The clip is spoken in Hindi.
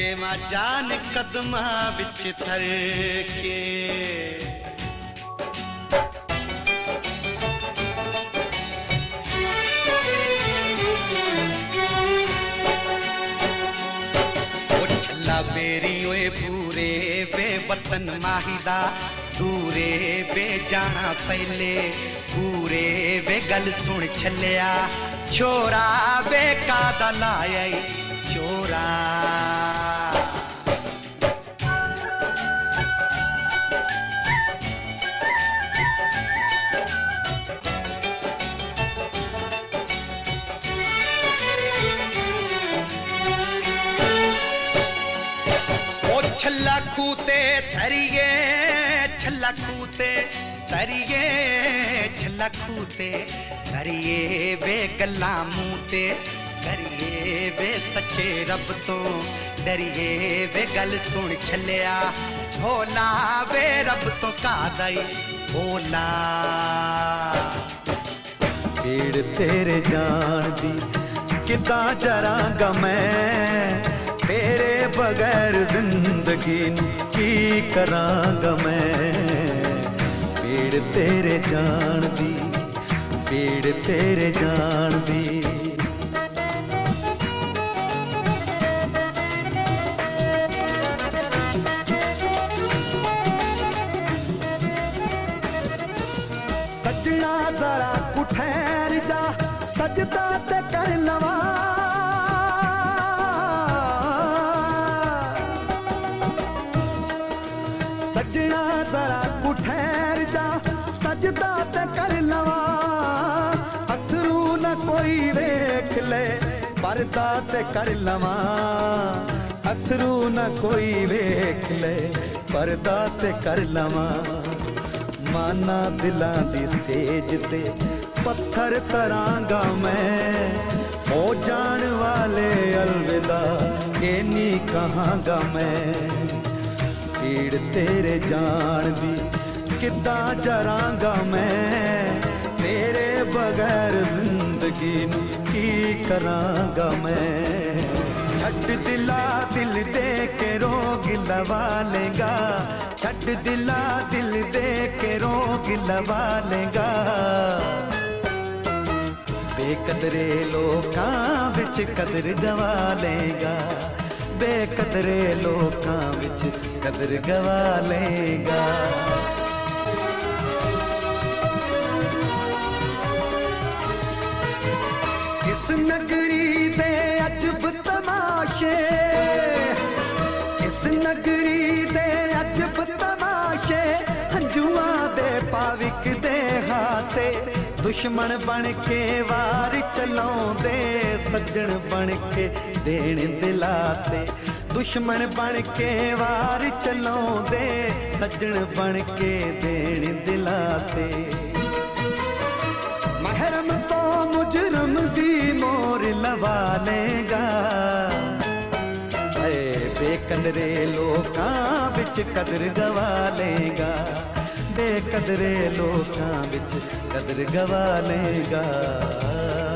देवा जान कदमा बिच थर के बेरी ओए पूरे बे वतन माहिदा दूरे बे जाना पहले पूरे बे गल सुन छलिया छोरा बे कादा लाया चोरा छल्ला खूते थरिए छल्ला खूते थरिए छल्ला खूते थरिए वे गल्ला मूते करिए वे सच्चे रब तो डरिए वे गल सुन छलिया भोला वे रब तो कादाई भोला पीड़ तेरे जान दी किदा जरांगा मैं तेरे बगैर जिंदगी की करांगा मैं पीड़ तेरे जान दी पीड़ तेरे जान दी सजना जरा कुठैर जा सजदा ते कर लवा सजना जरा कुठैर जा सजदा ते कर लवा अथरू न कोई वेख ले पर्दा ते कर लवा अथरू न कोई वेख ले पर्दा ते कर लवा माना दिलां दी सेज ते पत्थर तरांगा मैं ओ जान वाले अलविदा ये नी कहांगा मैं पीड़ तेरे जान दी किदा जरांगा मैं तेरे बगैर जिंदगी की करांगा मैं छट दिला दिल दे के रोग लवा लेगा छट दिला दिल दे के रोग लवा लेगा बेकदरे लोकां विच कदर गवा लेगा बेकदरे लोकां विच कदर गवा लेगा इस नगरी दे अजब तमाशे इस नगरी दे अजब तमाशे हंजुआ दे पाविक दे हासे दुश्मन बन के वार चलाउंदे सज्जन बन के देण दिलासे दुश्मन बन के वार चलाउंदे सज्जन बन के देण दिलासे महरम तो मुजरम दी मोर लवा लेगा बेकदरे लोकां विच कदर गवा लेगा बेकदरे लोकां विच कदर गवा लेगा।